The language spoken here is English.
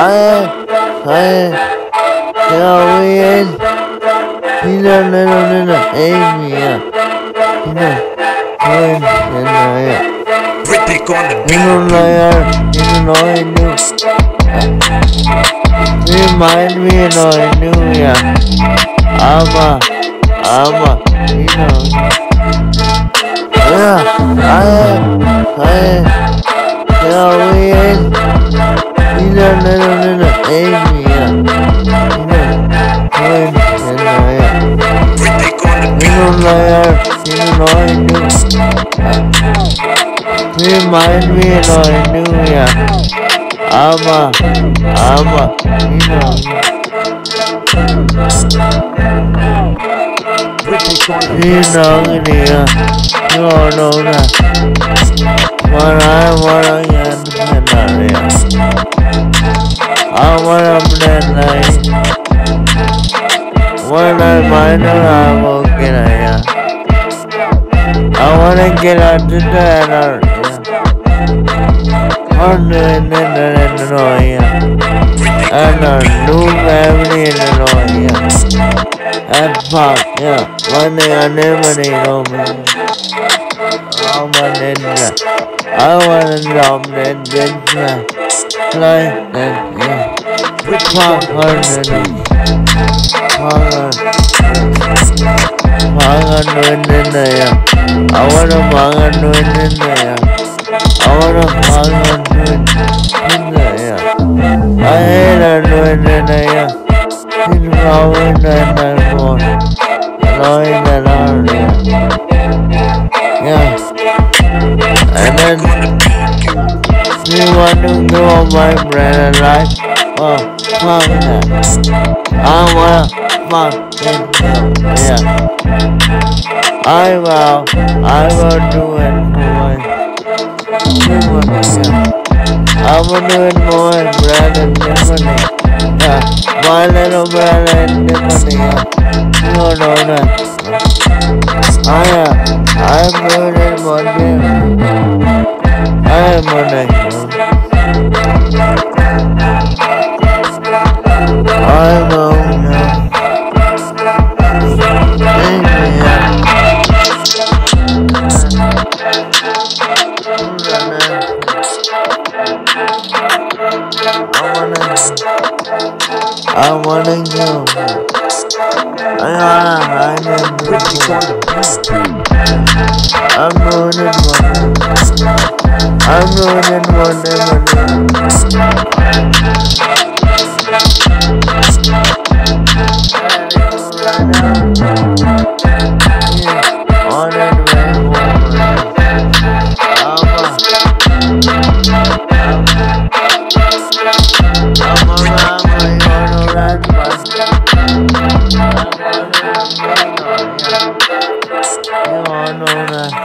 Halloween. Little Amy. Rick on the beat. Remind me, Halloween. Little Amy. Rick on the beat. Remind me, I wanna get out to that and a new family in Illinois, at park, one day I never need no man. I wanna drop that like that, park I wanna I hate her doing it, she's growing and more annoying than and then she want to go on my brand like, oh, fuck that. I wanna fuck it, I will do it for I will do it for my bread and money. My little bread and money. You know that. I'm doing it for them. I am money. I'm on. I wanna go. I'm running one. You all know that.